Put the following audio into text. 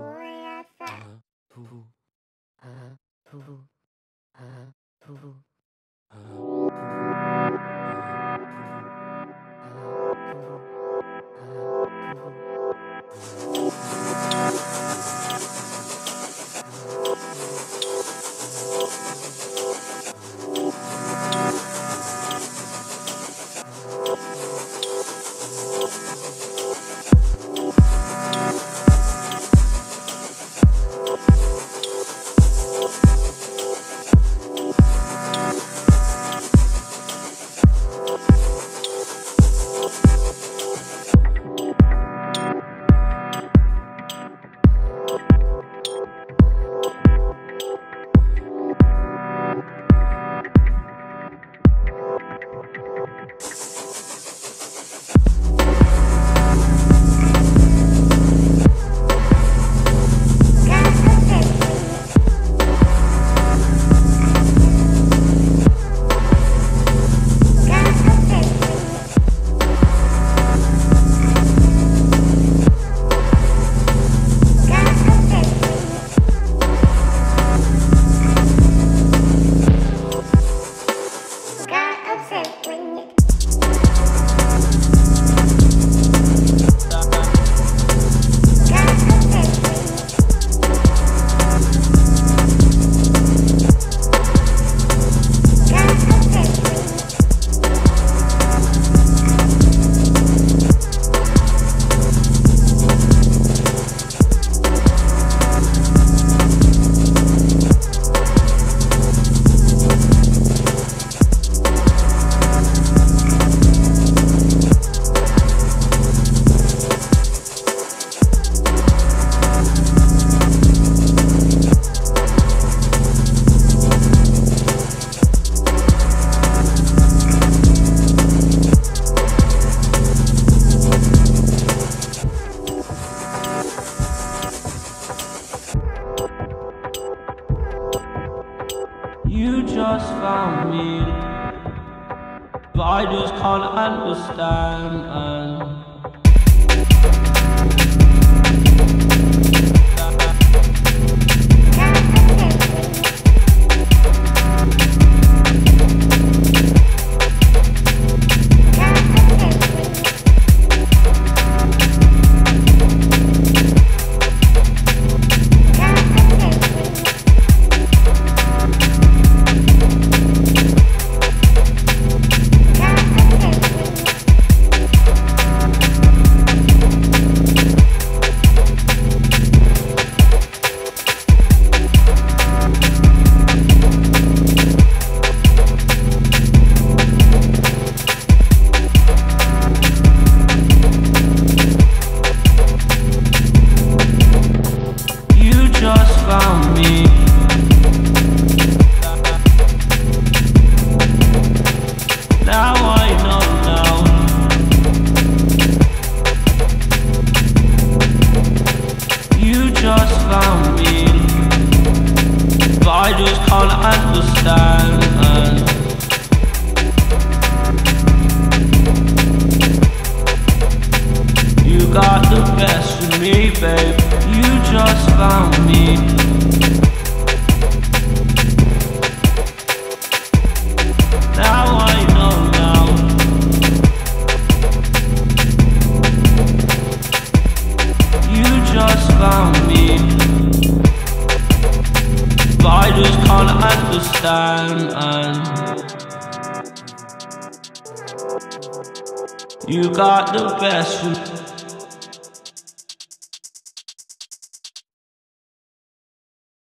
You just found me, but I just can't understand. Now I know now. You just found me, but I just can't understand. You got the best of me, babe. You just found me. Now I know now. You just found me, but I just can't understand. You got the best.